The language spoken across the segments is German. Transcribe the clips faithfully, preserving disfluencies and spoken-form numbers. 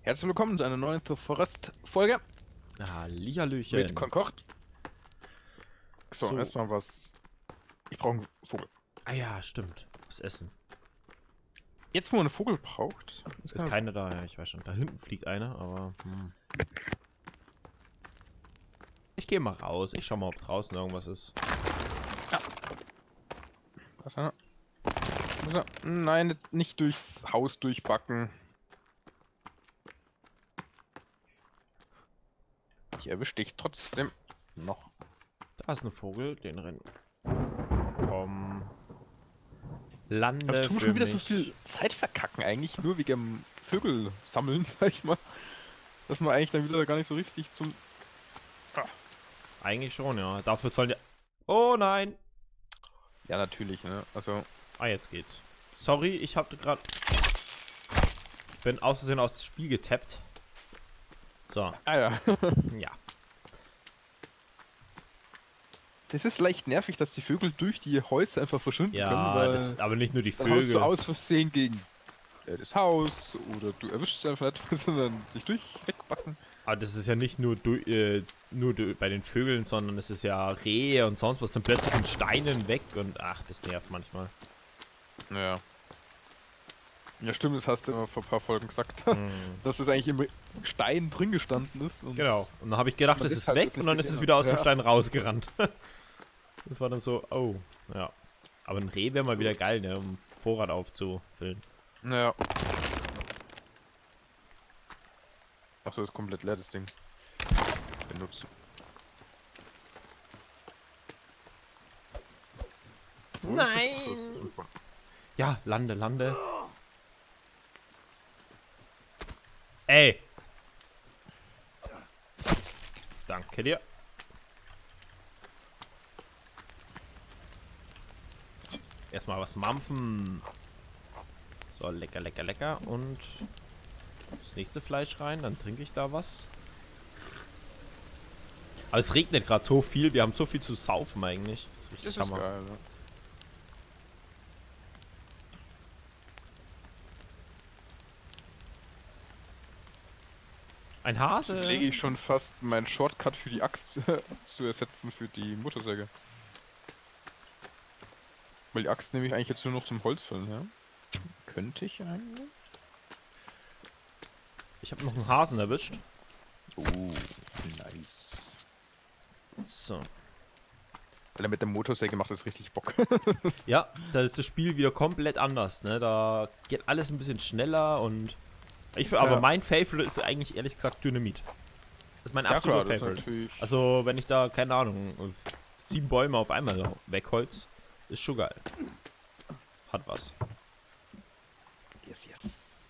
Herzlich willkommen zu einer neuen The Forest-Folge. Hallihallöchen. Mit Concord. So, So. erstmal was. Ich brauche einen Vogel. Ah ja, stimmt. Das Essen. Jetzt, wo man einen Vogel braucht, Ist, ist keiner da, ja, ich weiß schon. Da hinten fliegt einer, aber. Hm. Ich gehe mal raus. Ich schau mal, ob draußen irgendwas ist. Ja. Was, ja? Muss er... Nein, nicht durchs Haus durchbacken. Ich erwische dich trotzdem noch. Da ist ein Vogel, den rennen. Komm. Lande. Aber ich tue für schon wieder mich. so viel Zeit verkacken, eigentlich nur wegen dem Vögel sammeln, sag ich mal. Dass man eigentlich dann wieder gar nicht so richtig zum. Ah. Eigentlich schon, ja. Dafür sollen die. Oh nein! Ja, natürlich, ne? Also. Ah, jetzt geht's. Sorry, ich hab gerade. Bin aus Versehen aus dem Spiel getappt. So. Ah ja. Ja. Das ist leicht nervig, dass die Vögel durch die Häuser einfach verschwinden können, Ja, weil das, aber nicht nur die dann haust du Vögel. aus Versehen gegen äh, das Haus oder du erwischst es einfach nicht, sondern sich durch wegbacken. Aber das ist ja nicht nur, du, äh, nur du, bei den Vögeln, sondern es ist ja Rehe und sonst was sind plötzlich von Steinen weg und ach, das nervt manchmal. Ja. Ja, stimmt, das hast du immer vor ein paar Folgen gesagt, Hm. dass es eigentlich im Stein drin gestanden ist. Und Genau. Und dann habe ich gedacht, man das ist ist halt weg das und nicht dann ist gesehen es wieder aus dem hat. Stein rausgerannt. Das war dann so, oh, ja. Aber ein Reh wäre mal wieder geil, ne, um Vorrat aufzufüllen. Naja. Achso, ist komplett leer, das Ding. Benutzen. Nein! Ja, lande, lande. Ey! Danke dir. Erstmal was mampfen. So, lecker, lecker, lecker. Und das nächste Fleisch rein, dann trinke ich da was. Aber es regnet gerade so viel, wir haben so viel zu saufen eigentlich. Das ist richtig Das ist Hammer. geil, ne? Ein Hase. Überlege ich schon fast meinen Shortcut für die Axt zu ersetzen für die Motorsäge. Weil die Axt nehme ich eigentlich jetzt nur noch zum Holzfällen, ja? Könnte ich eigentlich? Ich habe noch einen Hasen erwischt. Oh, nice. So. Weil er mit der Motorsäge macht das richtig Bock. Ja, da ist das Spiel wieder komplett anders, ne? Da geht alles ein bisschen schneller und. Ich, aber Ja. mein Favorite ist eigentlich ehrlich gesagt Dynamit. Das ist mein Ja, absoluter klar, das ist Favorite. natürlich. Also, wenn ich da, keine Ahnung, sieben Bäume auf einmal wegholz, ist schon geil. Hat was. Yes, yes.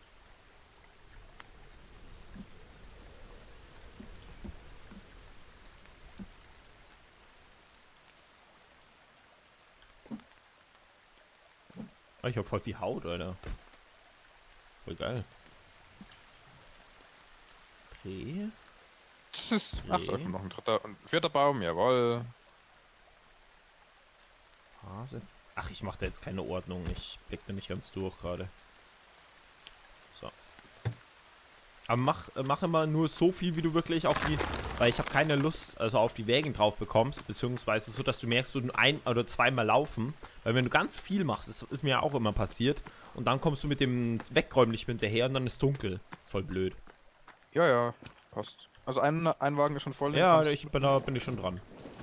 Oh, ich hab voll viel Haut, Alter. Voll geil. Okay. Das ist. Ach, da Okay. kommt noch ein dritter und ein vierter Baum, jawohl. Hase. Ach, ich mache da jetzt keine Ordnung. Ich blick da nicht ganz durch gerade. So. Aber mach, äh, mach immer nur so viel, wie du wirklich auf die... Weil ich habe keine Lust, also auf die Wägen drauf bekommst. Beziehungsweise so, dass du merkst, du ein- oder zweimal laufen. Weil wenn du ganz viel machst, das ist mir ja auch immer passiert. Und dann kommst du mit dem Wegräumen nicht mehr hinterher und dann ist dunkel. Ist voll blöd. Ja, ja, passt. Also ein, ein Wagen ist schon voll. den Ja, kannst ich bin, da bin ich schon dran.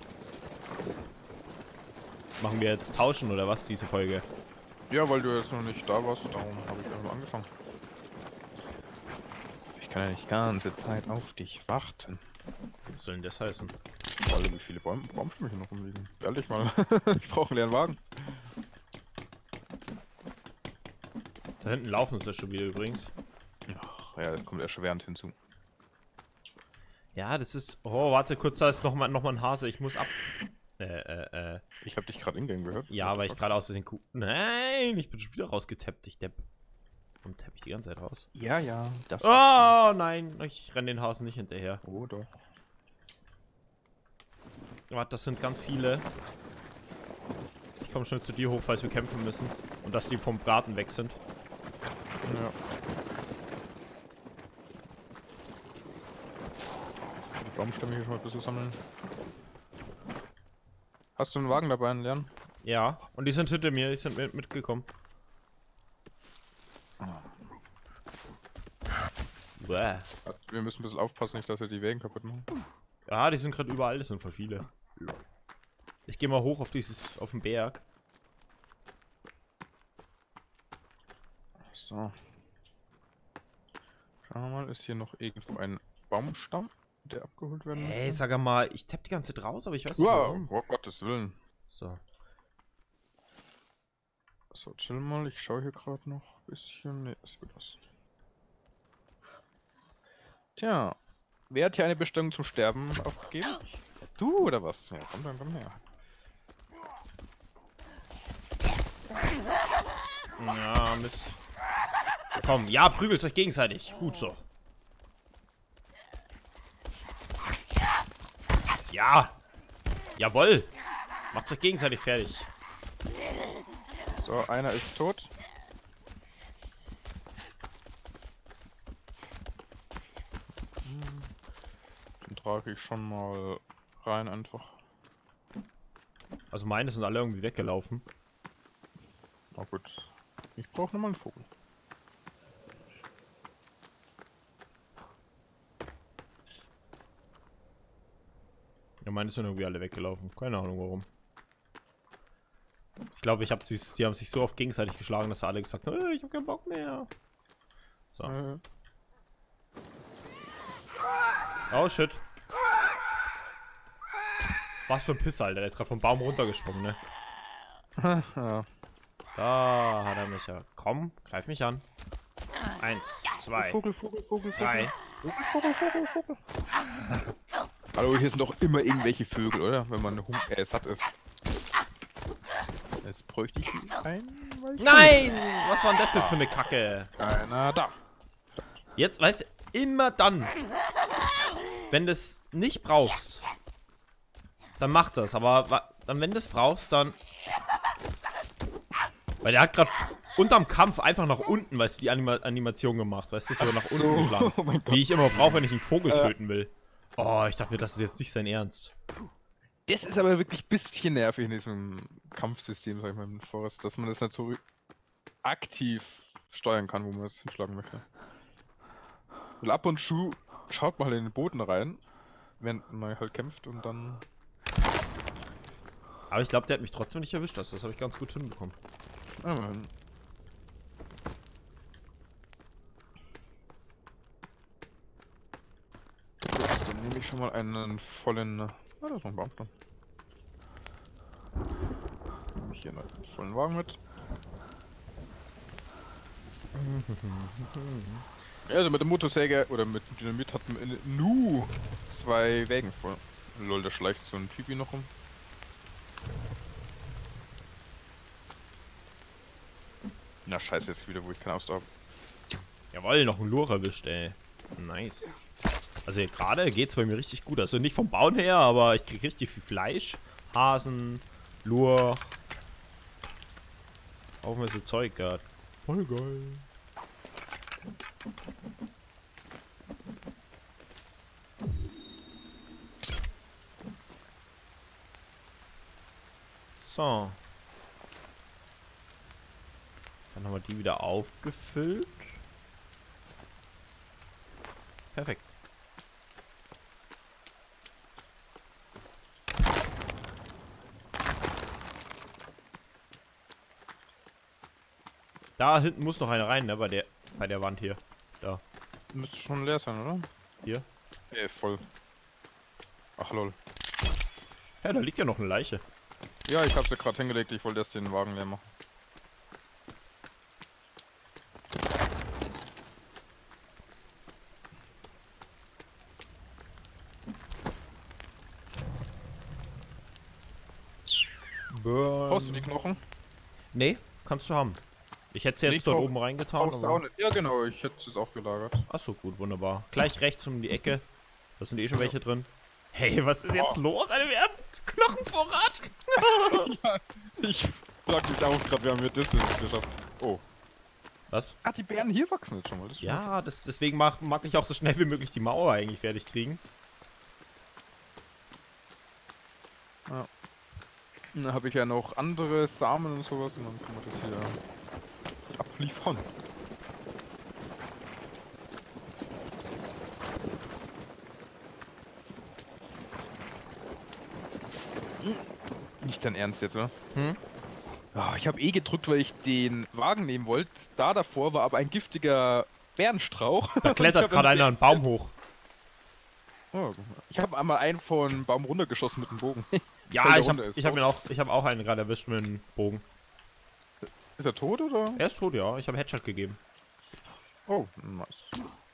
Machen wir jetzt tauschen oder was, diese Folge? du- Ja, weil du jetzt noch nicht da warst, darum habe ich einfach angefangen. Ich kann ja nicht ganze Zeit auf dich warten. Was soll denn das heißen? Alter, wie viele Baum Baumstämme hier noch rumliegen? Ehrlich mal. Ich brauche einen leeren Wagen. Da hinten laufen sie schon wieder übrigens. Ach, ja, das kommt erschwerend hinzu. Ja, das ist... Oh, warte, kurz, da ist nochmal noch mal ein Hase. Ich muss ab... Äh, äh, äh. Ich habe dich gerade in-game gehört. Ja, weil ich gerade aus Versehen... Ku Nein, ich bin schon wieder rausgetappt, ich Depp. Warum tapp ich die ganze Zeit raus? Ja, ja, das Oh, nein, ich renne den Hasen nicht hinterher. Oh, doch. Warte, das sind ganz viele. Ich komme schon zu dir hoch, falls wir kämpfen müssen. Und dass die vom Braten weg sind. Ja. Baumstämme hier schon mal ein bisschen sammeln. Hast du einen Wagen dabei, einen leeren? Ja, und die sind hinter mir, die sind mit, mitgekommen. Bäh. Wir müssen ein bisschen aufpassen, nicht, dass wir die Wegen kaputt machen. Ja, die sind gerade überall, das sind voll viele. Ich gehe mal hoch auf dieses, auf den Berg. So. Schauen wir mal, ist hier noch irgendwo ein Baumstamm, der abgeholt werden muss? Ey, sag mal, ich tapp die ganze Zeit raus, aber ich weiß nicht Wow, warum. oh Gottes Willen. So. So, chill mal, ich schaue hier gerade noch ein bisschen. Ne, es wird was. Tja, wer hat hier eine Bestellung zum Sterben aufgegeben? Du oder was? Ja, komm dann, komm her. Ja, Mist. Komm, ja, prügelt euch gegenseitig. Gut so. Ja. Jawohl. Macht euch gegenseitig fertig. So, einer ist tot. Den trage ich schon mal rein einfach. Also meine sind alle irgendwie weggelaufen. Na gut. Ich brauche nochmal einen Vogel. Ja, meine sind irgendwie alle weggelaufen. Keine Ahnung warum. Ich glaube, ich habe sie, die haben sich so oft gegenseitig geschlagen, dass alle gesagt haben, äh, ich habe keinen Bock mehr. So. Äh. Oh shit. Was für ein Pisser, Alter. Der ist gerade vom Baum runtergesprungen, ne? Ja. Da hat er mich ja. Komm, greif mich an. Eins, zwei, Vogel, Vogel, Vogel, Vogel. drei. Vogel, Vogel, Vogel. Hallo, hier sind doch immer irgendwelche Vögel, oder? Wenn man Hunger äh, satt ist. Jetzt bräuchte ich ein... Nein! Was war denn das jetzt für eine Kacke? Keiner da. Jetzt, weißt du, immer dann, wenn du es nicht brauchst, dann mach das. Aber wa- dann, wenn du es brauchst, dann... Weil der hat gerade unterm Kampf einfach nach unten, weißt du, die Anima Animation gemacht. Weißt du, so Ach nach so. unten geschlagen. Oh mein Gott. Wie ich immer brauche, wenn ich einen Vogel Äh. töten will. Oh, ich dachte mir, das ist jetzt nicht sein Ernst. Das ist aber wirklich ein bisschen nervig in diesem Kampfsystem, sag ich mal, im Forest, dass man das nicht so aktiv steuern kann, wo man es hinschlagen möchte. Weil ab und zu schaut man halt in den Boden rein, während man halt kämpft und dann... Aber ich glaube, der hat mich trotzdem nicht erwischt. Das, das habe ich ganz gut hinbekommen. Ja, man. Gut, dann nehme ich schon mal einen vollen... Ah, da ist noch ein Baumstamm. Nehme ich hier noch einen vollen Wagen mit. Ja, also mit der Motorsäge oder mit dem Dynamit hat man nur zwei Wägen voll. Lol, da schleicht so ein Typi noch rum. Na scheiße, jetzt wieder, wo ich keine Ausdauer habe. Jawohl, noch ein Lurch erwischt, ey. Nice. Also hier gerade geht's bei mir richtig gut. Also nicht vom Bauen her, aber ich krieg richtig viel Fleisch. Hasen, Lurch. Auch mal so Zeug gerade. Voll geil. So. Dann haben wir die wieder aufgefüllt. Perfekt. Da hinten muss noch eine rein, ne? Bei der, bei der Wand hier. Da. Müsste schon leer sein, oder? Hier. Ja, voll. Ach lol. Ja, da liegt ja noch eine Leiche. Ja, ich hab's ja gerade hingelegt, ich wollte erst den Wagen leer machen. Brauchst du die Knochen? Nee, kannst du haben. Ich hätte sie jetzt Ich dort brauch- oben reingetan. Brauchst du auch nicht? Ja genau, ich hätte es auch gelagert. Achso, gut, wunderbar. Gleich rechts um die Ecke. Da sind eh schon welche drin. Hey, was ist jetzt Oh. los? Eine wir haben Knochenvorrat. Ja, ich frag mich auch gerade, wir haben hier das nicht geschafft. Oh. Was? Ah, die Bären hier wachsen jetzt schon mal. Das ist Ja, das, deswegen mag, mag ich auch so schnell wie möglich die Mauer eigentlich fertig kriegen. Ja. Und dann habe ich ja noch andere Samen und sowas und dann kann man das hier abliefern. Nicht dein Ernst jetzt, oder? Hm? Oh, ich habe eh gedrückt, weil ich den Wagen nehmen wollte. Da davor war aber ein giftiger Bärenstrauch. Da klettert gerade einer einen Baum hoch. Oh, ich habe einmal einen von Baum runtergeschossen mit dem Bogen. Ja, ich habe ich hab ihn auch, ich habe auch einen gerade erwischt mit dem Bogen. Ist er tot oder? Er ist tot, ja. Ich habe Headshot gegeben. Oh, nice.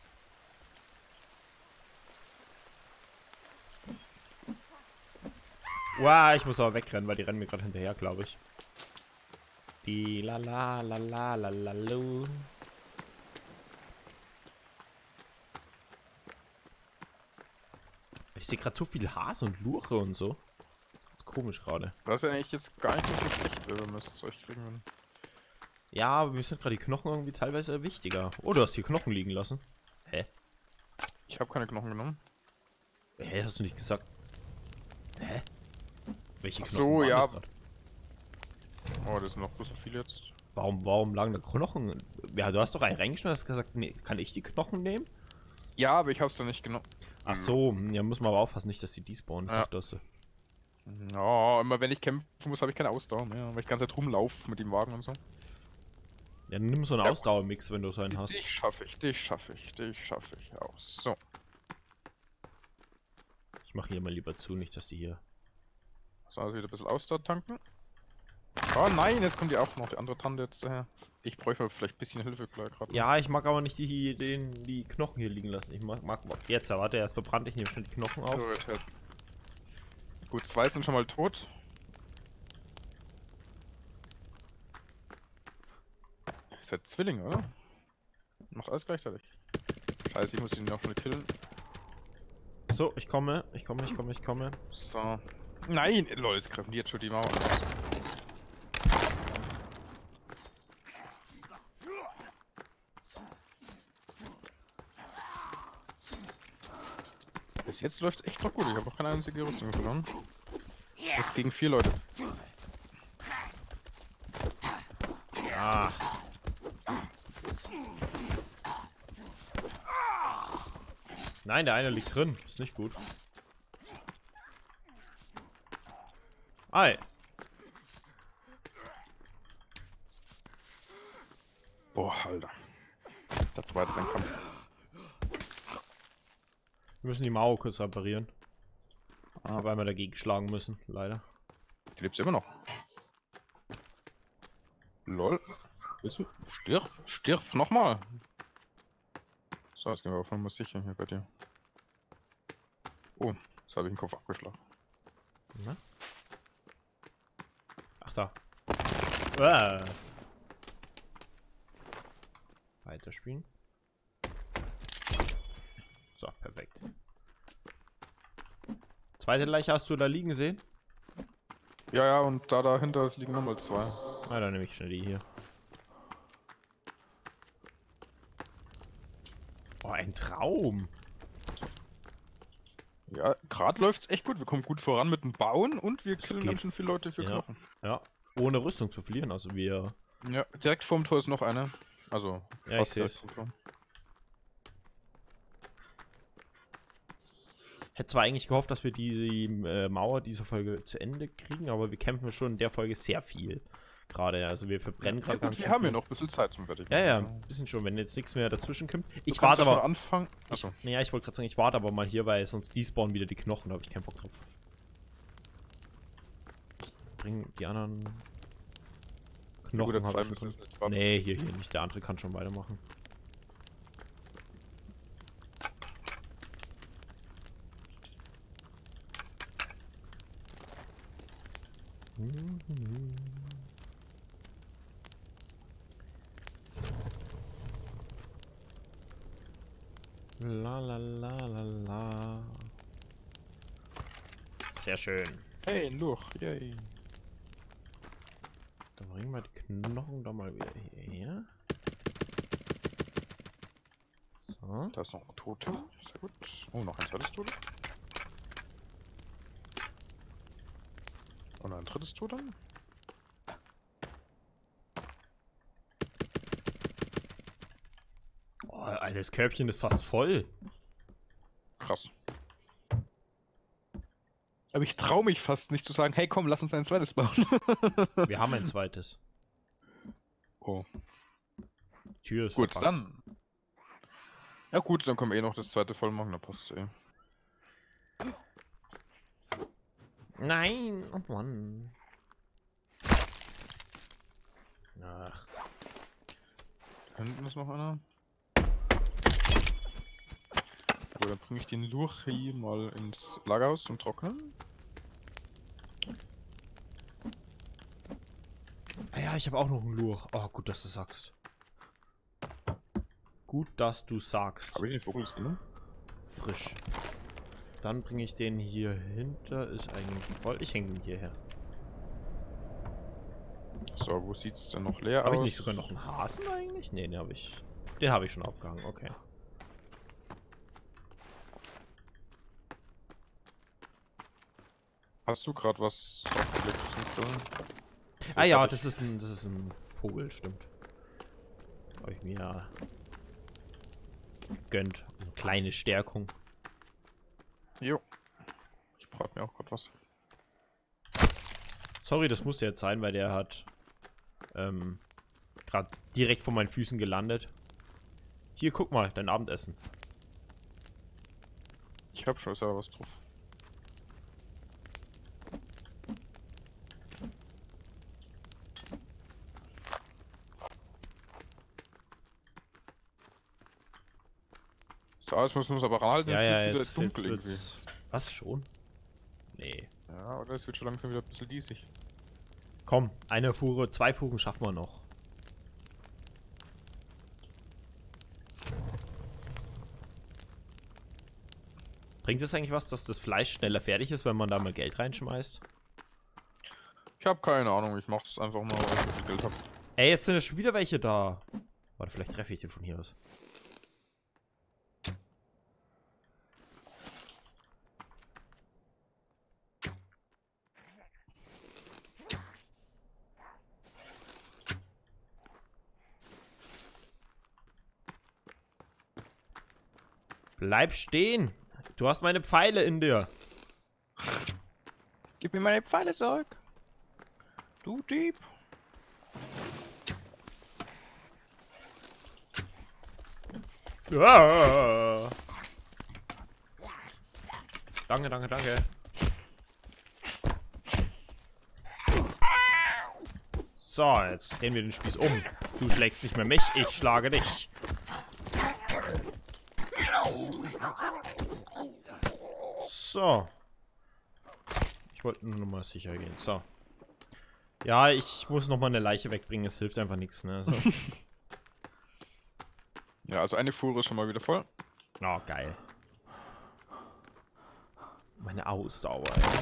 Wow, ich muss aber wegrennen, weil die rennen mir gerade hinterher, glaube ich. Die la la la la la la lu. Ich sehe gerade so viel Hase und Lurche und so. Das ist komisch gerade. Das wäre eigentlich jetzt gar nicht so schlecht, wenn wir das Zeug kriegen würden. Ja, aber mir sind gerade die Knochen irgendwie teilweise wichtiger. Oh, du hast hier Knochen liegen lassen. Hä? Ich habe keine Knochen genommen. Hä, hast du nicht gesagt? Hä? Welche Ach Knochen so, waren ja. das grad? Oh, das sind noch so viel jetzt. Warum, warum lagen da Knochen? Ja, du hast doch einen reingeschmissen, hast gesagt, nee, kann ich die Knochen nehmen? Ja, aber ich hab's da nicht genommen. Ach so, ja, muss man aber aufpassen, nicht, dass die despawnen. Ich Ja. dachte, dass sie- Ja, immer wenn ich kämpfen muss, habe ich keine Ausdauer mehr, weil ich die ganze Zeit rumlaufe mit dem Wagen und so. Ja, dann nimm so einen Ja. Ausdauermix, wenn du so einen hast. Dich schaffe ich, dich schaffe ich, dich schaffe ich auch. So. Ich mache hier mal lieber zu, nicht, dass die hier... So, also wieder ein bisschen Ausdauer tanken. Oh nein, jetzt kommt die auch noch, die andere Tante jetzt daher. Ich bräuchte vielleicht ein bisschen Hilfe gleich gerade. Ja, ich mag aber nicht die, hier- den, die Knochen hier liegen lassen. Ich mag, mag jetzt, warte, erst verbrannt, ich nehme schnell die Knochen auf. Gut, Gut, zwei sind schon mal tot. Ist der Zwilling, oder? Macht alles gleichzeitig. Scheiße, ich muss ihn noch schnell killen. So, ich komme, ich komme, ich komme, ich komme. So. Nein, lol, jetzt greifen die jetzt schon die Mauer an. Bis jetzt läuft es echt noch gut. Ich habe noch keine einzige Rüstung verloren. Das gegen vier Leute. Ah. Nein, der eine liegt drin. Ist nicht gut. Ei. Boah, Alter. Das war jetzt ein Kampf. Wir müssen die Mauer kurz reparieren. Ah. Weil wir dagegen schlagen müssen, leider. Die lebst immer noch. Lol. Willst du? Stirb, stirb nochmal. So, jetzt gehen wir auf Nummer sicher hier bei dir. Oh, jetzt habe ich den Kopf abgeschlagen. Na? Ach da. Ah. Weiterspielen. So, perfekt. Zweite Leiche hast du da liegen sehen? Ja, ja, und da dahinter liegen nochmal zwei. Na, dann nehme ich schnell die hier. Oh, ein Traum. Ja, gerade läuft's echt gut. Wir kommen gut voran mit dem Bauen und wir Es killen geht. ganz schön viele Leute für Ja. Knochen. Ja, ohne Rüstung zu verlieren. Also wir... Ja, direkt vorm Tor ist noch einer. Also, Ja, ich fast seh's. direkt vorm Tor. Hätte zwar eigentlich gehofft, dass wir diese äh, Mauer dieser Folge zu Ende kriegen, aber wir kämpfen schon in der Folge sehr viel. Gerade, also wir verbrennen Ja, gerade gut, ganz wir schön haben ja viel. noch ein bisschen Zeit zum Fertig. Ja, ja, ein bisschen schon, wenn jetzt nichts mehr dazwischen kommt. Ich Du kannst warte ja schon aber... anfangen. Ich, Achso. ja, ich wollte gerade sagen, ich warte aber mal hier, weil sonst despawnen wieder die Knochen, da habe ich keinen Bock drauf. Ich bring die anderen Knochen. Gute hab zwei ich müssen schon es drin. nicht warten. Nee, hier, hier nicht. Der andere kann schon weitermachen. La la la la la. Sehr schön. Hey, Luch, yay. Dann bringen wir die Knochen doch mal wieder hierher. So. Da ist noch ein Tote. Sehr gut. Oh, noch ein zweites Tote. Und ein drittes Tor dann? Oh, Alter, das Körbchen ist fast voll. Krass. Aber ich traue mich fast nicht zu sagen, hey komm, lass uns ein zweites bauen. Wir haben ein zweites. Oh. Tür ist Gut, verpackt. dann. Ja gut, dann können wir eh noch das zweite voll machen, da passt eh. Nein, oh Mann. Ach. Da hinten ist noch einer. So, dann bringe ich den Lurch hier mal ins Lagerhaus zum Trocknen. Ah ja, ich habe auch noch einen Lurch. Oh, gut, dass du sagst. Gut, dass du sagst. Habe ich den Vogel genommen? Frisch. Dann bringe ich den hier hinter. Ist eigentlich voll. Ich hänge ihn hierher. So, wo sieht's denn noch leer Habe aus? ich nicht sogar noch einen Hasen eigentlich? Nee, den habe ich. Den habe ich schon aufgehangen, okay. Hast du gerade was aufgelegt zum Grillen? Ah ja, das ist ein, das ist ein Vogel, stimmt. Habe ich mir ja gegönnt. Eine kleine Stärkung. Jo. Ich brate mir auch gerade was. Sorry, das musste jetzt sein, weil der hat ähm, gerade direkt vor meinen Füßen gelandet. Hier, guck mal, dein Abendessen. Ich hab schon selber was drauf. So, jetzt müssen wir uns aber ranhalten, Ja, es ja, wird wieder jetzt, dunkel jetzt irgendwie. wird's... Was, schon? Nee. Ja, oder es wird schon langsam wieder ein bisschen diesig. Komm, eine Fuhre, zwei Fuhren schaffen wir noch. Bringt es eigentlich was, dass das Fleisch schneller fertig ist, wenn man da mal Geld reinschmeißt? Ich habe keine Ahnung, ich mach's einfach mal, weil ich so viel Geld habe. Ey, jetzt sind ja schon wieder welche da. Warte, vielleicht treffe ich den von hier aus. Bleib stehen! Du hast meine Pfeile in dir. Gib mir meine Pfeile zurück. Du Dieb. Ah. Danke, danke, danke. So, jetzt drehen wir den Spieß um. Du schlägst nicht mehr mich, ich schlage dich. So. Ich wollte nur noch mal sicher gehen. So. Ja, ich muss noch mal eine Leiche wegbringen. Es hilft einfach nichts, ne? So. Ja, also eine Fuhre ist schon mal wieder voll. Oh, geil. Meine Ausdauer, ey.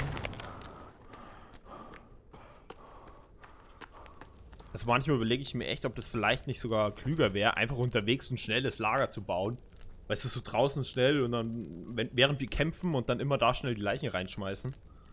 Also manchmal überlege ich mir echt, ob das vielleicht nicht sogar klüger wäre, einfach unterwegs ein schnelles Lager zu bauen. Weißt du, so draußen schnell und dann, wenn, während wir kämpfen und dann immer da schnell die Leichen reinschmeißen.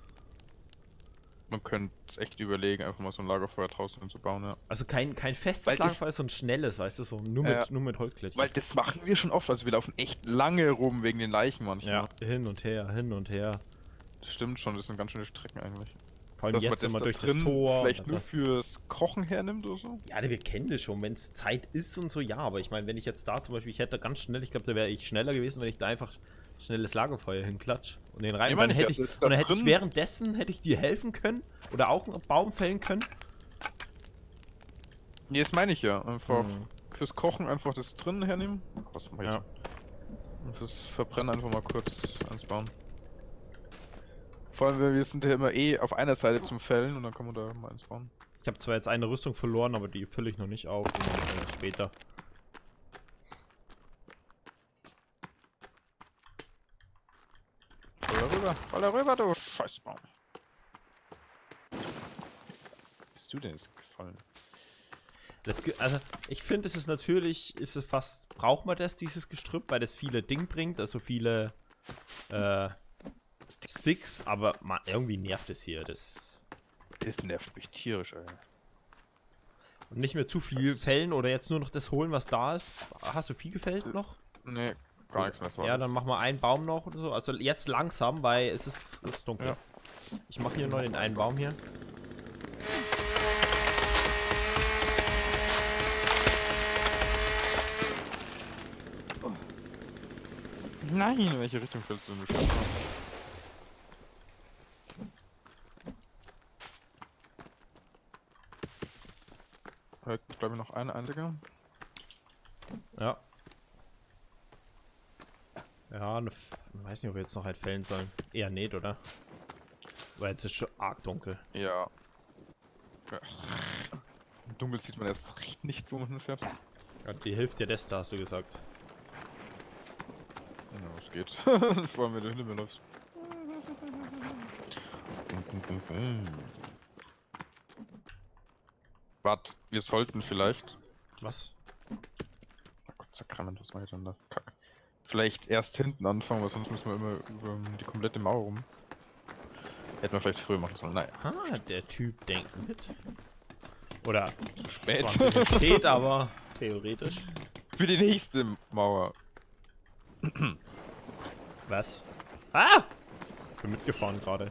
Man könnte es echt überlegen, einfach mal so ein Lagerfeuer draußen hinzubauen, ja. Also kein, kein festes Weil das- Lagerfeuer, so ein schnelles, weißt du, so nur mit, Ja. nur mit Holzklötzchen. Weil das machen wir schon oft, also wir laufen echt lange rum wegen den Leichen manchmal. Ja, hin und her, hin und her. Das stimmt schon, das sind ganz schöne Strecken eigentlich. Vor allem Dass man jetzt das immer da durch drin das Tor. vielleicht und nur dann- fürs Kochen hernimmt oder so. Ja, wir kennen das schon, wenn es Zeit ist und so, ja, aber ich meine, wenn ich jetzt da zum Beispiel, ich hätte ganz schnell, ich glaube, da wäre ich schneller gewesen, wenn ich da einfach schnelles Lagerfeuer hinklatsch und den rein. Ja, Und dann meine ich hätte ja, ich, das ist da und dann hätte ich drin. währenddessen hätte ich dir helfen können oder auch einen Baum fällen können. Nee, das meine ich ja. Einfach Mhm. fürs Kochen einfach das drin hernehmen. Was mach ich? Ja. Und fürs Verbrennen einfach mal kurz eins bauen. Vor allem, weil wir sind ja immer eh auf einer Seite zum Fällen und dann kann man da mal eins bauen. Ich habe zwar jetzt eine Rüstung verloren, aber die fülle ich noch nicht auf, die mache ich später. Voll darüber, voll darüber, du Scheißbaum. Bist du denn jetzt gefallen? Das, ge- also, ich finde, es ist natürlich, ist es fast, braucht man das, dieses Gestrüpp, weil das viele Ding bringt, also viele äh, Sticks, aber man, irgendwie nervt es hier, das Das nervt mich tierisch, ey. Und nicht mehr zu viel Das- fällen oder jetzt nur noch das holen, was da ist. Hast du viel gefällt noch? Nee, gar nichts mehr. das war Ja, das. dann machen wir einen Baum noch oder so. Also jetzt langsam, weil es ist, es ist dunkel. Ja. Ich mache hier noch den einen Baum hier. Nein, in welche Richtung fällst du, du Scheiße? Halt, glaube ich, noch eine einzige. Ja. Ja, ne, F- weiß nicht, ob wir jetzt noch halt fällen sollen. Eher nicht, oder? Weil jetzt ist schon arg dunkel. Ja. ja. Im Dunkeln sieht man erst recht nichts, wo man hinfährt. Ja, die hilft dir das da, hast du gesagt. Ja, es geht. Vor allem, wenn du hinter mir läufst. Wart, wir sollten vielleicht. Was? Oh Gott, Sakrament, was mache ich denn da? Kack. Vielleicht erst hinten anfangen, weil sonst müssen wir immer über die komplette Mauer rum. Hätten wir vielleicht früher machen sollen. Naja, Ah, der Typ denkt mit. Oder zu spät. zwar ein bisschen spät, aber theoretisch. Für die nächste Mauer. Was? Ah! Ich bin mitgefahren gerade.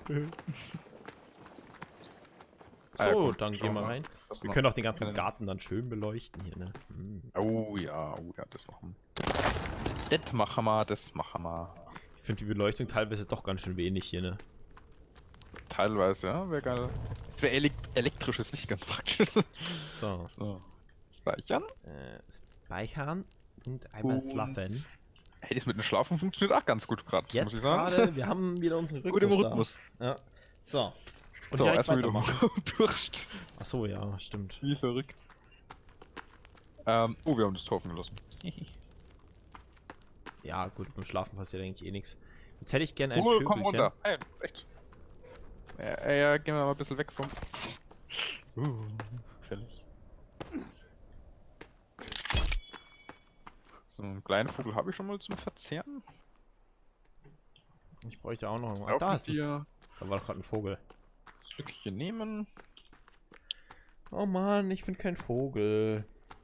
So, Ah ja, gut, dann schauen gehen wir wir. rein. Das Wir noch- können auch den ganzen können- Garten dann schön beleuchten hier, ne? Hm. Oh ja, oh ja, das machen wir. Das machen wir, das machen wir. Ich finde die Beleuchtung teilweise doch ganz schön wenig hier, ne? Teilweise, ja, wäre geil. Das wäre elek elektrisches Licht ganz praktisch. So. So. Speichern. Äh, speichern und einmal Und- slaffen. Hey, das mit dem Schlafen funktioniert auch ganz gut gerade, muss Jetzt ich sagen. gerade, wir haben wieder unseren Rhythmus. Gut im da. Rhythmus. Ja. So. Und So, direkt erstmal wieder weitermachen. Durst. Achso, ja, stimmt. Wie verrückt. Ähm, oh, wir haben das Tor offen gelassen. Ja, gut, beim Schlafen passiert eigentlich eh nichts. Jetzt hätte ich gerne ein Vogel, komm Vögelchen. runter. Hey, echt. Ja, ja, gehen wir mal ein bisschen weg vom... Uh, gefällig. So, einen kleinen Vogel habe ich schon mal zum Verzehren. Ich bräuchte auch noch einen. Ah, Auf da mit ist ein, dir. da war doch gerade ein Vogel. Das Lückchen nehmen. Oh Mann, ich finde keinen Vogel.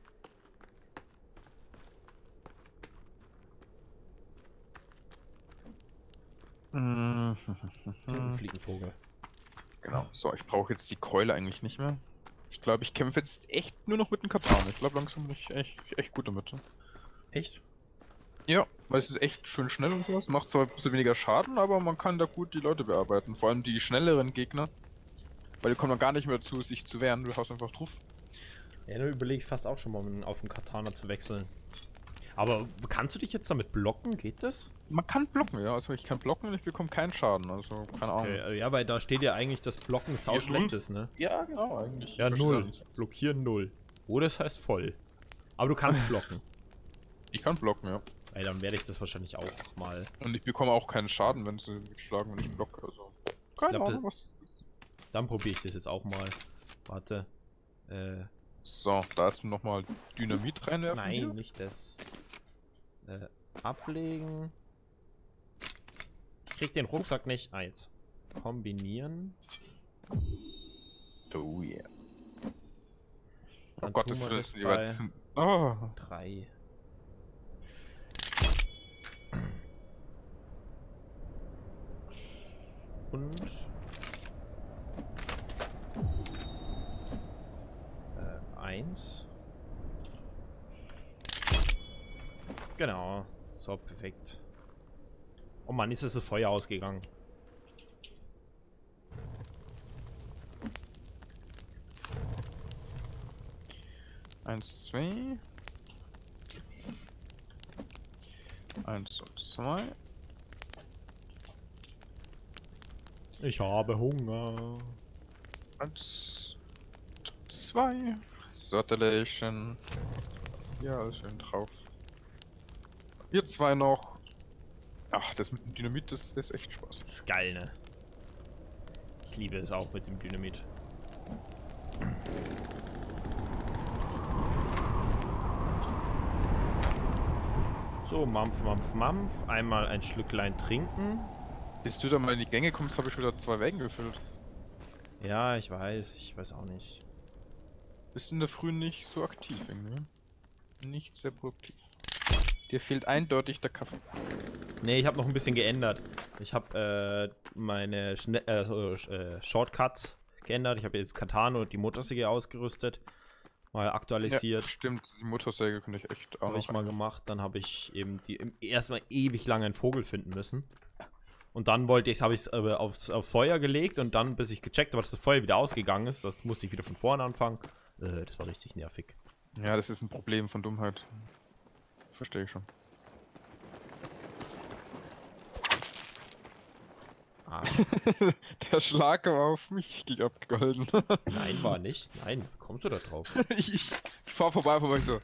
Mhm. Ein Fliegenvogel. Genau. So, ich brauche jetzt die Keule eigentlich nicht mehr. Ich glaube, ich kämpfe jetzt echt nur noch mit dem Katana. Ich glaube, langsam bin ich echt, echt gut damit. Echt? Ja, weil es ist echt schön schnell und sowas. Macht zwar ein bisschen weniger Schaden, aber man kann da gut die Leute bearbeiten. Vor allem die schnelleren Gegner. Weil die kommen dann gar nicht mehr dazu, sich zu wehren. Du haust einfach drauf. Ja, da überlege ich fast auch schon mal auf den Katana zu wechseln. Aber kannst du dich jetzt damit blocken? Geht das? Man kann blocken, ja. Also ich kann blocken und ich bekomme keinen Schaden. Also, keine Ahnung. Okay, äh, ja, weil da steht ja eigentlich, dass Blocken sau Ja, schlecht null. ist, ne? Ja, genau, eigentlich. Ja, Ich verstehe null. das nicht. Blockieren null. Oder das heißt voll. Aber du kannst blocken. Ich kann blocken, ja. Ey, dann werde ich das wahrscheinlich auch mal. Und ich bekomme auch keinen Schaden, wenn sie mich schlagen und ich blocke. Also. Keine glaub, Ahnung, was das ist. Dann probiere ich das jetzt auch mal. Warte. Äh, So, da ist nochmal Dynamit reinwerfen. nein, hier. nicht das. Äh, ablegen. Ich krieg den Rucksack nicht. Ah, jetzt. Kombinieren. Oh yeah. Oh Dann Gott, tun das wir ist das die bei weit. Oh. drei. Und äh, eins. Genau. So, perfekt. Oh Mann, ist das Feuer ausgegangen. Eins, zwei. Eins und zwei. Ich habe Hunger. Eins, zwei. Sortilation. Ja, alles schön drauf. Hier zwei noch. Ach, das mit dem Dynamit, das ist echt Spaß. Das ist geil, ne? Ich liebe es auch mit dem Dynamit. So, Mampf, Mampf, Mampf. Einmal ein Schlücklein trinken. Bis du da mal in die Gänge kommst, habe ich wieder zwei Wägen gefüllt. Ja, ich weiß. Ich weiß auch nicht. Bist in der Früh nicht so aktiv irgendwie. Nicht sehr produktiv. Dir fehlt eindeutig der Kaffee. Nee, ich habe noch ein bisschen geändert. Ich habe äh, meine Schne äh, so, äh, Shortcuts geändert. Ich habe jetzt Katana und die Motorsäge ausgerüstet. Mal aktualisiert. Ja, stimmt, die Motorsäge könnte ich echt auch Habe ich noch mal ein- gemacht. Dann habe ich eben die im- erstmal ewig lange einen Vogel finden müssen. Und dann wollte ich, habe ich es äh, aufs, aufs Feuer gelegt und dann, bis ich gecheckt habe, dass das Feuer wieder ausgegangen ist, das musste ich wieder von vorne anfangen. Äh, das war richtig nervig. Ja, das ist ein Problem von Dummheit. Verstehe ich schon. Ah, Der Schlag war auf mich ging abgegolten. nein, war nicht. Nein, wie kommst du da drauf? ich, ich fahr vorbei von euch so.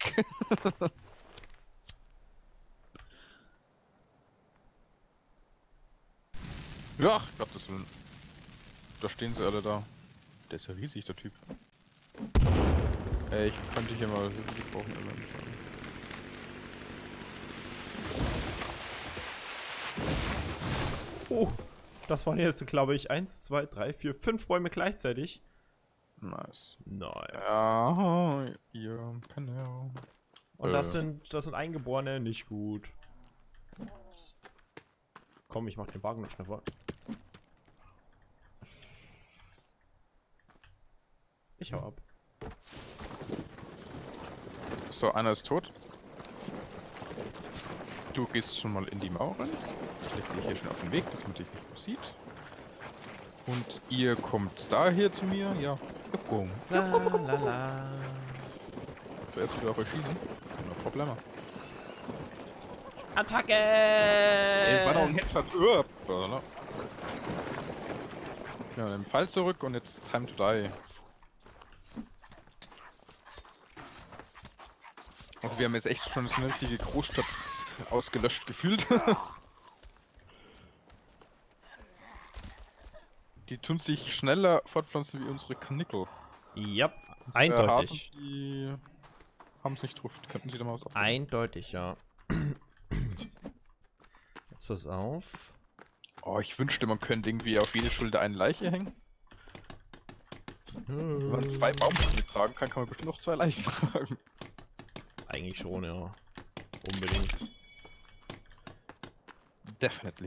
Ja, ach, Gottes Willen. Da stehen sie alle da. Der ist ja riesig, der Typ. Ey, ich könnte hier mal Hilfe gebrauchen. eventuell. Oh, das waren jetzt, glaube ich, eins, zwei, drei, vier, fünf Bäume gleichzeitig. Nice. Nice. Ja, ihr Penner. Und das Äh. sind, das sind Eingeborene, nicht gut. Komm, ich mach den Wagen noch schnell vor. Ich hau ab. So, einer ist tot. Du gehst schon mal in die Mauer rein. Ich leg dich hier schon auf den Weg, dass man dich nicht so sieht. Und ihr kommt da hier zu mir. Ja. Boom. La la la. Zuerst wieder auf euch schießen. No Problema. Attacke! Ey, es war noch ein Headshot. Uah. Ja, dann Fall zurück und jetzt time to die. Also wir haben jetzt echt schon so eine richtige Großstadt ausgelöscht gefühlt. Die tun sich schneller fortpflanzen wie unsere Kanickel. Ja, Unsere eindeutig. Hasen, die haben es nicht drauf. Könnten sie da mal was abnehmen? Eindeutig, ja. Jetzt pass auf. Oh, ich wünschte, man könnte irgendwie auf jede Schulter eine Leiche hängen. Wenn man zwei Baumstämme tragen kann, kann man bestimmt noch zwei Leichen tragen. Eigentlich schon, ja. Unbedingt. Definitely.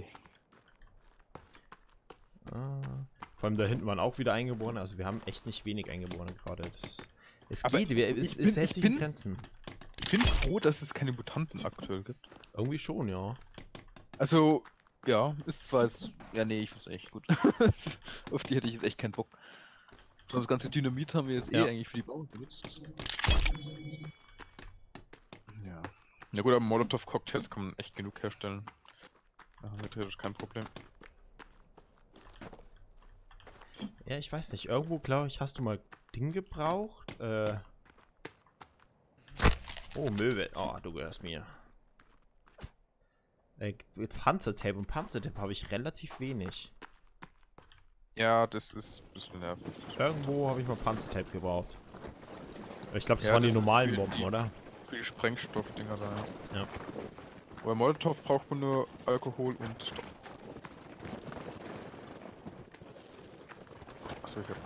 Ah. Vor allem da hinten waren auch wieder Eingeborene. Also wir haben echt nicht wenig Eingeborene gerade. Das, es Aber geht, wir, es, ich es bin- hält ich sich in bin- Grenzen. Ich bin froh, dass es keine Mutanten aktuell gibt. Irgendwie schon, ja. Also, ja, ist zwar jetzt... Ja, nee, ich find's echt gut. Auf die hätte ich jetzt echt keinen Bock. So, das ganze Dynamit haben wir jetzt Ja. eh eigentlich für die Bauern benutzt. Ja. Ja gut, aber Molotov-Cocktails kann man echt genug herstellen. Da haben wir theoretisch kein Problem. Ja, ich weiß nicht. Irgendwo, glaube ich, hast du mal Ding gebraucht. Äh. Oh, Möwe. Oh, du gehörst mir. Äh, mit Panzertape und Panzertape habe ich relativ wenig. Ja, das ist ein bisschen nervig. Irgendwo habe ich mal Panzertape gebraucht. Aber ich glaube, das Ja, waren die das ist normalen für Bomben, die- oder? Für die Sprengstoffdinger da. Ja. Bei Molotov braucht man nur Alkohol und Stoff. Achso, ich hab...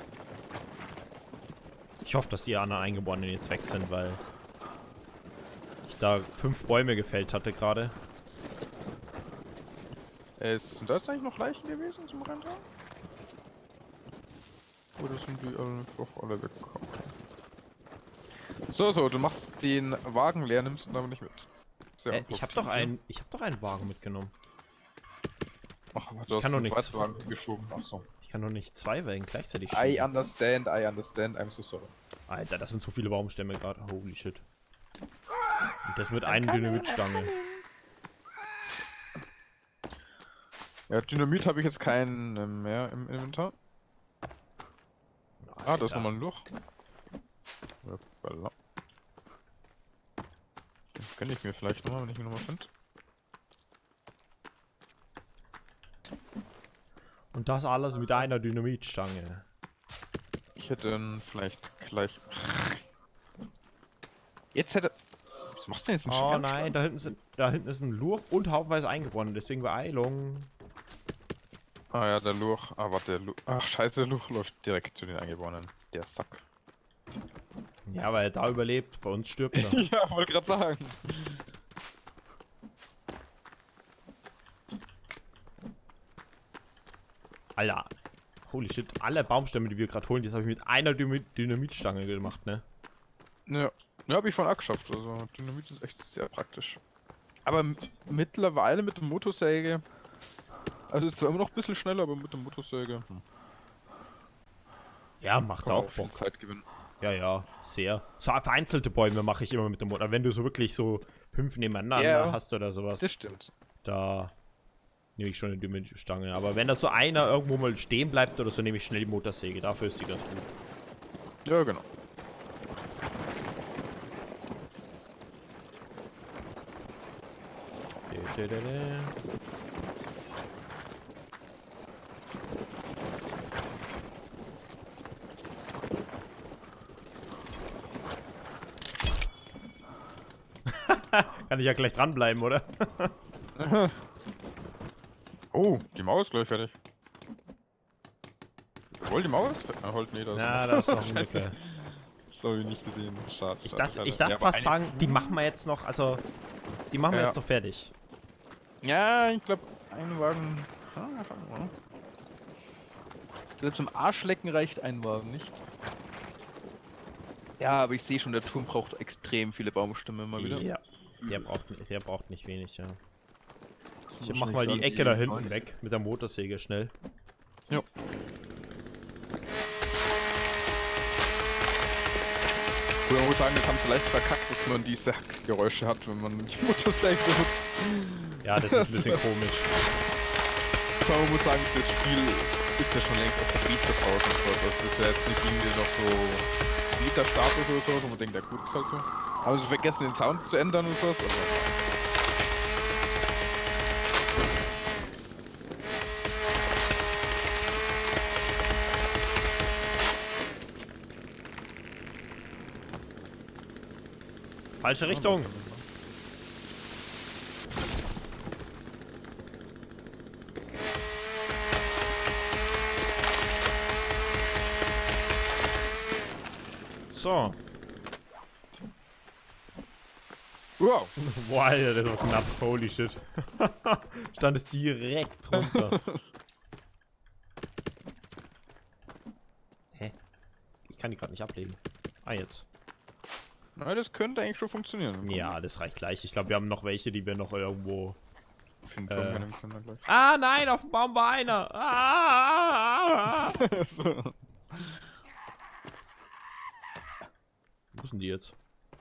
Ich hoffe, dass die anderen Eingeborenen jetzt weg sind, weil ich da fünf Bäume gefällt hatte gerade. Äh, sind da jetzt eigentlich noch Leichen gewesen zum Renntragen? Oder sind die alle einfach alle weggekommen? So, so, du machst den Wagen leer, nimmst ihn aber nicht mit. Sehr Äh, ich habe unproduktiv, doch ja. einen, ich habe doch einen Wagen mitgenommen. Ach, aber du hast kann doch den nicht zweiten zwei- Wagen geschoben. Achso. Ich kann doch nicht zwei Wagen gleichzeitig I schieben. understand, I understand, I'm so sorry. Alter, das sind so viele Baumstämme gerade. Holy shit. Und das mit einer Dynamitstange. Ja, Dynamit habe ich jetzt keinen äh, mehr im Inventar. Ah, da ist nochmal ein Loch. Ja, voilà. Den gönne ich mir vielleicht nochmal, wenn ich ihn nochmal finde. Und das alles mit einer Dynamitstange. Ich hätte dann vielleicht gleich... Jetzt hätte... Was machst du denn jetzt einen Oh Sternschlag? nein, da hinten, sind, da hinten ist ein Lurch und haufenweise Eingeborene, deswegen Beeilung. Ah ja, der Lurch. Ah, warte, der Lurch. Ach, scheiße, der Lurch läuft direkt zu den Eingeborenen. Der Sack. Ja, weil er da überlebt. Bei uns stirbt er. Ja, wollte gerade sagen. Alter. Holy shit. Alle Baumstämme, die wir gerade holen, das habe ich mit einer Dynamit Dynamitstange gemacht, ne? Ja, ja, habe ich von auch geschafft. Also, Dynamit ist echt sehr praktisch. Aber mittlerweile mit der Motorsäge. Also, ist zwar immer noch ein bisschen schneller, aber mit der Motorsäge. Hm. Ja, macht's Kann man auch viel Bock. Zeit gewinnen. Ja, ja, sehr. So vereinzelte Bäume mache ich immer mit dem Motor. Wenn du so wirklich so fünf nebeneinander Ja, hast oder sowas, das stimmt. da nehme ich schon eine Dynamitstange. Aber wenn da so einer irgendwo mal stehen bleibt oder so, nehme ich schnell die Motorsäge. Dafür ist die ganz gut. Ja, genau. Da, da, da, da. Kann ich ja gleich dranbleiben, oder? Oh, die Maus ist gleich fertig. Jawohl, die Maus? Ah, halt, nee, da ist Ja, noch. da ist noch ein Scheiße. Lücke. Das habe ich nicht gesehen. Schade. Ich schade, dachte, schade. ich dachte Ja, aber fast eine- sagen, die machen wir jetzt noch, also, die machen wir Ja. jetzt noch fertig. Ja, ich glaube, ein Wagen. Ah, fangen wir an. Selbst zum Arschlecken reicht ein Wagen nicht. Ja, aber ich sehe schon, der Turm braucht extrem viele Baumstämme mal wieder. Ja, der braucht, der braucht nicht wenig, ja. Das Ich sind mach mal wahrscheinlich die dann Ecke da hinten neunzig. weg mit der Motorsäge schnell. Ja. Gut, man muss sagen, das haben sie leicht verkackt, dass man diese Geräusche hat, wenn man die Motorsäge benutzt. Ja, das ist ein bisschen komisch. Aber man muss sagen, das Spiel ist ja schon längst aus der Beta draußen. Also das ist ja jetzt nicht irgendwie noch so Beta-Status oder so, wo man denkt, ja gut, ist halt so. Aber sie vergessen den Sound zu ändern und so. Also, Falsche Richtung. So. wow! Boah, Alter, das war knapp. Holy shit. Stand es direkt runter. Hä? Ich kann die gerade nicht ablegen. Ah, jetzt. Na, das könnte eigentlich schon funktionieren. Ja, das reicht gleich. Ich glaube, wir haben noch welche, die wir noch irgendwo... Für den Turm Äh. nehmen können wir gleich. Ah, nein, auf dem Baum war einer. Ah! so. Wo sind die jetzt?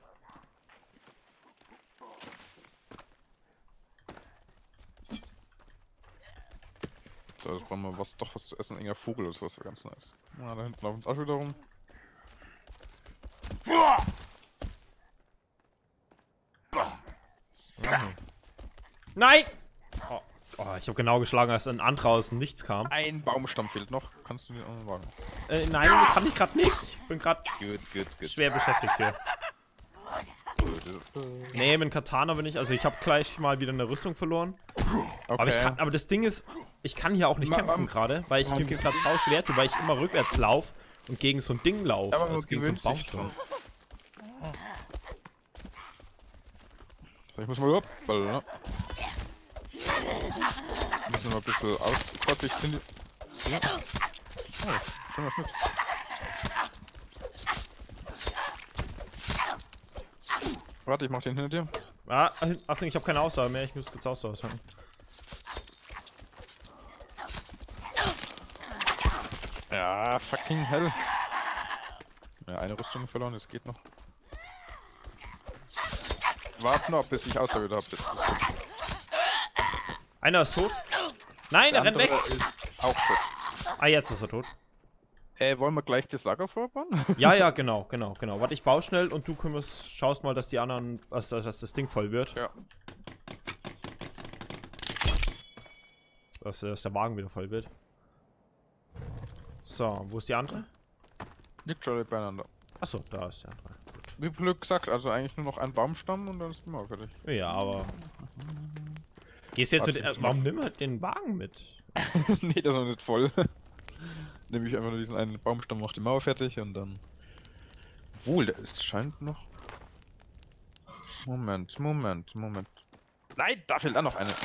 So, jetzt brauchen wir was, doch was zu essen. Irgendein Vogel oder sowas wäre ganz nice. Na, da hinten laufen uns auch wieder rum. Nein! Oh, oh, ich habe genau geschlagen, als ein anderer aus dem Nichts kam. Ein Baumstamm fehlt noch. Kannst du mir auch noch wagen? Äh, nein, kann ich gerade nicht. Ich bin gerade Gut, gut, gut. schwer beschäftigt hier. Nee, mit Katana bin ich. Also ich habe gleich mal wieder eine Rüstung verloren. Okay. Aber, ich kann, aber das Ding ist, ich kann hier auch nicht Ma- kämpfen ma- gerade, weil ich ma- mir gerade sau schwer tue, weil ich immer rückwärts laufe und gegen so ein Ding laufe. Aber man also gegen so einen gewöhnt sich Baumstamm. dran. So, ich muss mal hoppala, ne? Müssen wir ein bisschen aus. Vorsicht, sind die. Ja. Ah, schöner Schnitt. Warte, ich mach den hinter dir. Ah, Achtung, ich habe keine Ausdauer mehr, ich muss kurz Ausdauer sagen. Ja, fucking hell. Ja, eine Rüstung verloren, das geht noch. Warten noch, bis ich Ausdauer wieder hab. Jetzt. Einer ist tot. Nein, er rennt weg. Ist auch tot. Ah, jetzt ist er tot. Äh, wollen wir gleich das Lager vorbauen? Ja, ja, genau, genau, genau. Warte, ich baue schnell und du kümmerst, schaust mal, dass die anderen, dass, dass das Ding voll wird. Ja. Dass, dass der Wagen wieder voll wird. So, wo ist die andere? Liegt schon beieinander. Achso, da ist der andere. Gut. Wie Glück gesagt, also eigentlich nur noch ein Baumstamm und dann ist die Mauer fertig. Ja, aber. Gehst du jetzt Warte, mit. Äh, ich warum nimm halt den Wagen mit? Nee, das ist noch nicht voll. Nehme ich einfach nur diesen einen Baumstamm, mach die Mauer fertig und dann... Obwohl, der ist, scheint noch... Moment, Moment, Moment. Nein, da fehlt auch noch eine.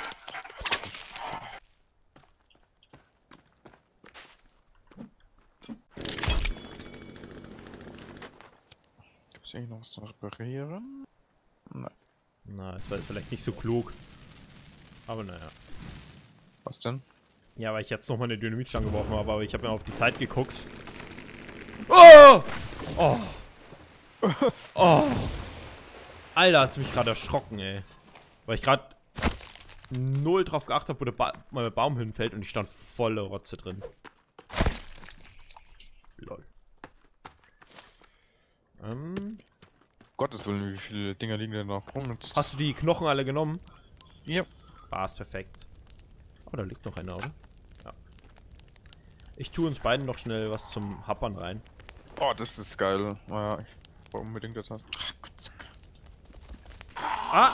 Gibt es eigentlich noch was zu reparieren? Nein. Na, das war jetzt vielleicht nicht so klug. Aber naja. Was denn? Ja, weil ich jetzt nochmal eine Dynamitstange geworfen habe, aber ich habe mir auf die Zeit geguckt. Oh! Oh! Oh! Alter, hat's mich gerade erschrocken, ey. Weil ich gerade null drauf geachtet habe, wo der ba mein Baum hinfällt und ich stand volle Rotze drin. Lol. Ähm. Gottes Willen, wie viele Dinger liegen denn noch rum? Jetzt... Hast du die Knochen alle genommen? Ja. War es perfekt. Oh, da liegt noch einer, oder? Ja. Ich tue uns beiden noch schnell was zum Happern rein. Oh, das ist geil. Naja, ich brauche unbedingt das. Ach, Gott. Ah!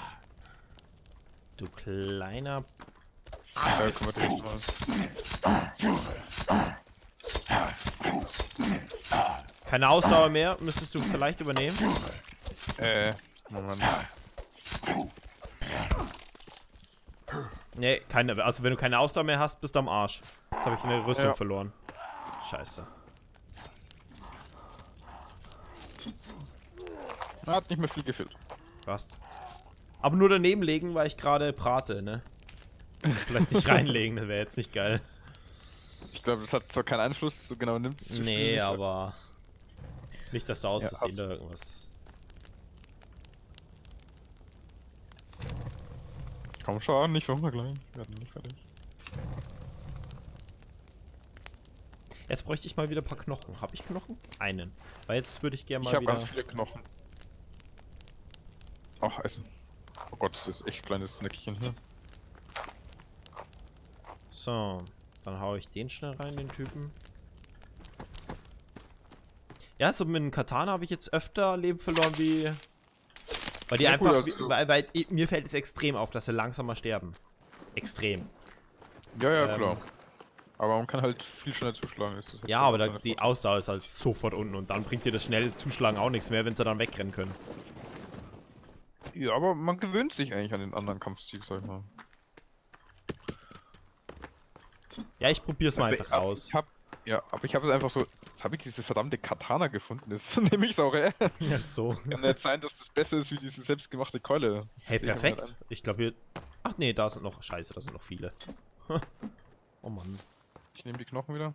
Du kleiner... Ja, komm, mal. Keine Ausdauer mehr, müsstest du vielleicht übernehmen? Äh, Moment. Nee, keine. Also wenn du keine Ausdauer mehr hast, bist du am Arsch. Jetzt habe ich eine Rüstung Ja. verloren. Scheiße. Hat nicht mehr viel gefehlt. Passt. Aber nur daneben legen, weil ich gerade brate, ne? Vielleicht nicht reinlegen, das wäre jetzt nicht geil. Ich glaube, das hat zwar keinen Einfluss, so genau nimmt es. Nee, nicht, aber... Nicht, dass du aus Ja, Versehen da irgendwas... Komm schon, nicht Hunger gleich. Wir werden nicht fertig. Jetzt bräuchte ich mal wieder ein paar Knochen. Habe ich Knochen? Einen. Weil jetzt würde ich gerne mal Ich habe wieder... ganz viele Knochen. Ach, Essen. Oh Gott, das ist echt kleines Snackchen hier. So, dann hau ich den schnell rein, den Typen. Ja, so mit dem Katana habe ich jetzt öfter Leben verloren wie... Weil die Ja, einfach... cool, wie, also- weil, weil mir fällt es extrem auf, dass sie langsamer sterben. Extrem. Ja, ja, Ähm, klar. Aber man kann halt viel schneller zuschlagen. Das ist halt Ja, so aber da, seine die Vorteile. Ausdauer ist halt sofort unten und dann bringt dir das schnelle Zuschlagen auch nichts mehr, wenn sie dann wegrennen können. Ja, aber man gewöhnt sich eigentlich an den anderen Kampfstil, sag ich mal. Ja, ich probier's mal Aber- einfach aber aus. Ich hab, ja, aber ich habe es einfach so. Jetzt habe ich diese verdammte Katana gefunden. Das nehme ich auch, ey. Ja, so. Kann nicht sein, dass das besser ist wie diese selbstgemachte Keule. Das Hey, sehe ich mir perfekt. halt an. Ich glaube hier... Ach nee, da sind noch... Scheiße, da sind noch viele. Oh Mann. Ich nehme die Knochen wieder.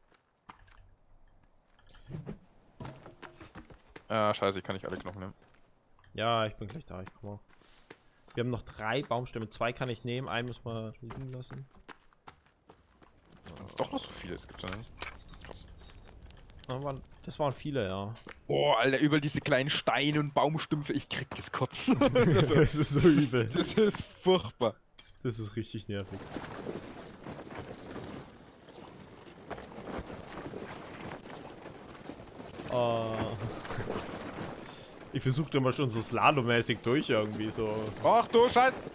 Ah, scheiße, ich kann nicht alle Knochen nehmen. Ja, ich bin gleich da, ich komme auch. Wir haben noch drei Baumstämme. Zwei kann ich nehmen, einen muss man liegen lassen. Wenn es doch noch so viele ist, gibt's ja nicht. Krass. Das waren, das waren viele, ja. Boah, Alter, über diese kleinen Steine und Baumstümpfe, ich krieg das Kotzen. Also, Das ist so übel. das ist furchtbar. Das ist richtig nervig. Oh. Ich versuchte immer schon so slalommäßig durch irgendwie so. Ach du Scheiß!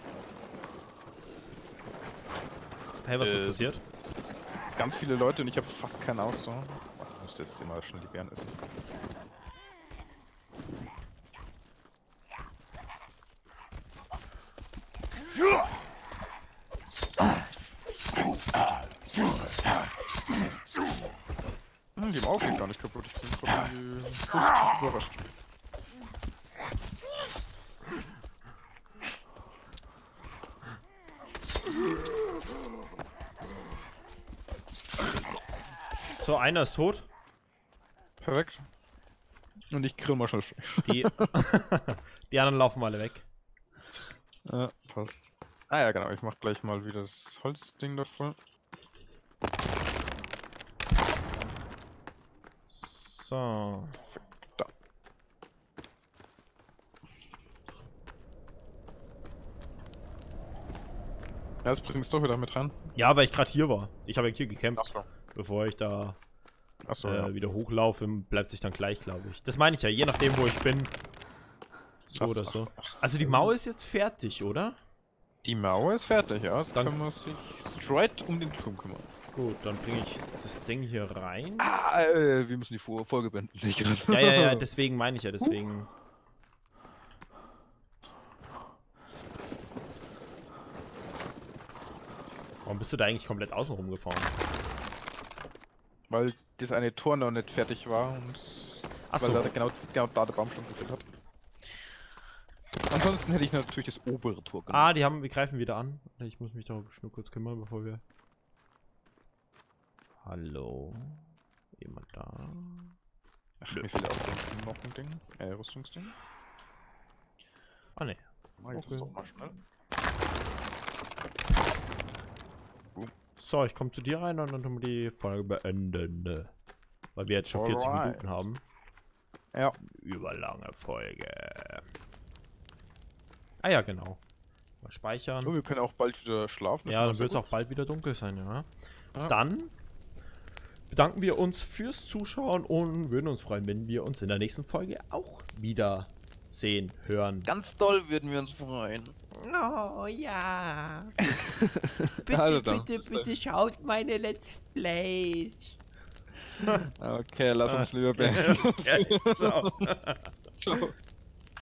Hey, was Äh, ist passiert? Ganz viele Leute und ich habe fast keine Ausdauer. Ach, ich müsste jetzt immer schon die Beeren essen. Hm, die Maus geht gar nicht kaputt. Ich bin trotzdem positiv überrascht. So, einer ist tot. Perfekt. Und ich grill mal schnell. Die, die anderen laufen alle weg. Ja, passt. Ah ja, genau. Ich mach gleich mal wieder das Holzding da voll. So. Da. Ja, das bringst du doch wieder mit rein. Ja, weil ich gerade hier war. Ich habe ja hier gekämpft, Achso. bevor ich da Achso, äh, ja. wieder hochlaufe. Bleibt sich dann gleich, glaube ich. Das meine ich ja, je nachdem, wo ich bin. So Ach, oder ach, so. ach, Also die so. Mauer ist jetzt fertig, oder? Die Mauer ist fertig, ja. Das Dann- kann man sich Detroit um den Turm kümmern. Gut, dann bringe ich das Ding hier rein. Ah, äh, wir müssen die Vor Folge beenden, sehe ich gerade. Ja, ja, ja, deswegen meine ich ja, deswegen. Warum bist du da eigentlich komplett außen rumgefahren? Weil das eine Tor noch nicht fertig war und Ach weil so. da genau, genau da der Baumstamm gefehlt hat. Ansonsten hätte ich natürlich das obere Tor genommen. Ah, die haben, wir greifen wieder an. Ich muss mich darum nur kurz kümmern, bevor wir... Hallo? Jemand da? Ach, mir fehlt auch noch ein Ding. Äh, Rüstungsding. Ah, ne. Mach ich das Okay. doch mal schnell. So, ich komme zu dir rein und dann tun wir die Folge beenden. Ne? Weil wir jetzt schon vierzig Alright. Minuten haben. Ja. Überlange Folge. Ah ja, genau. Mal speichern. Oh, wir können auch bald wieder schlafen. das Ja, ist dann sehr wird es gut. auch bald wieder dunkel sein, ja. Ja. Dann bedanken wir uns fürs Zuschauen und würden uns freuen, wenn wir uns in der nächsten Folge auch wieder sehen, hören. Ganz doll würden wir uns freuen. Oh ja. Bitte, Also dann, bitte, bis bitte schaut meine Let's Plays. Okay, lass uns lieber Okay. beenden. Okay, ciao. Ciao.